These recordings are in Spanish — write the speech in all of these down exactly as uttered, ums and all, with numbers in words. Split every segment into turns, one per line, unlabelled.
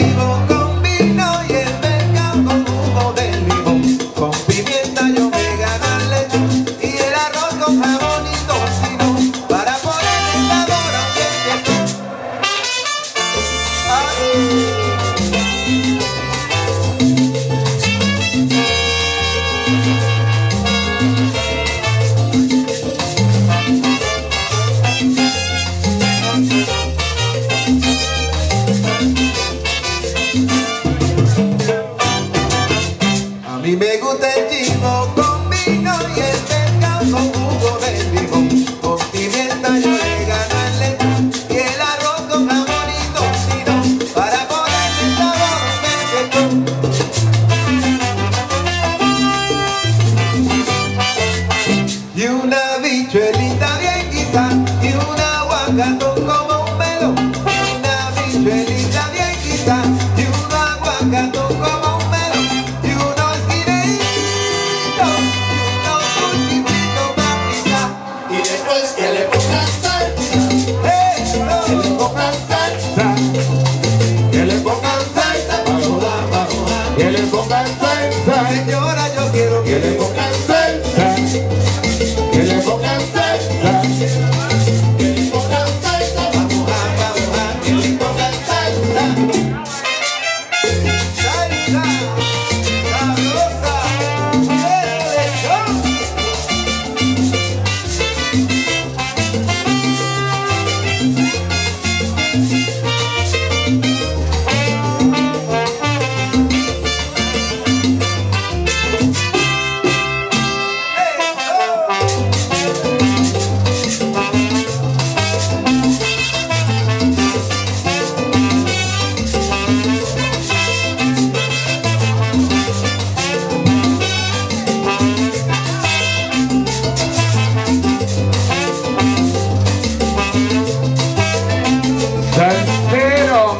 chivo con vino y el pescado con jugo de limón. Con pimienta yo me gano el lechón y el arroz con jamón y tocino para ponerle sabor a un queso. A mí me gusta el chivo con vino y el pescado con jugo de limón. Con pimienta yo le gano el lechón y el arroz con jamón y tocino para ponerle sabor a un queso. Y una bichuelita bien guisa y un aguacatón como un melón. Y una bichuelita bien guisa y un aguacatón como un melón. Y unos guineitos y unos dulcitos para pisar.
Y después que le pongan salsa,
¡Eso!
que le pongan salsa, que le pongan salsa, bajoa, bajoa, que le pongan salsa,
Señora, yo quiero
que le pongan salsa, que le pongan salsa, que le pongan salsa, bajoa, bajoa, que le pongan salsa.
salsa sabrosa de lechón.
Salsero.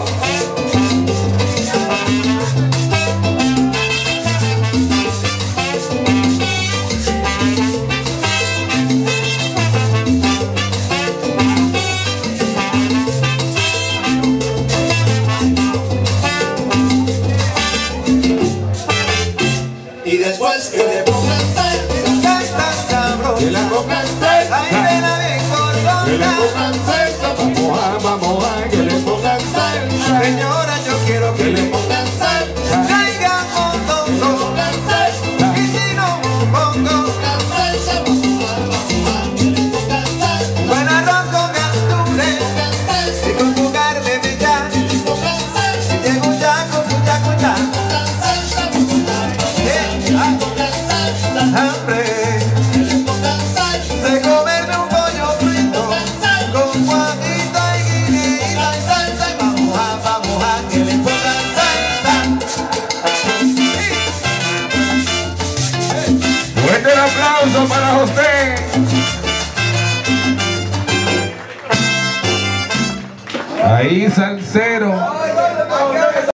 Y después que le pongan salsa,
Salsa sabrosa,
que le pongan
ay,
salsa,
vela bien
que le
gordona.
pongan salsa, bajoa, bajoa, que le pongan salsa,
Señora, yo quiero
que
que
le
le
pongan salsa,
traigan
que le
mondongo.
pongan salsa,
Y si no pongo
pongan salsa, bajoa, bajoa, que le pongan salsa,
buen arroz con gandules
pongan salsa,
y con tu carne mechada,
que le pongan salsa,
y de cuchá con cuchá cuchá.
pongan salsa, bajoa,
Eh,
que le
ah,
pongan salsa,
hambre
que le pongan salsa,
de comerme un pollo frito
pongan salsa,
con guandita y guineíta y salsa. Vamos a, vamos a que le pongan salsa.
Fuerte el aplauso para José. Ahí, salsero.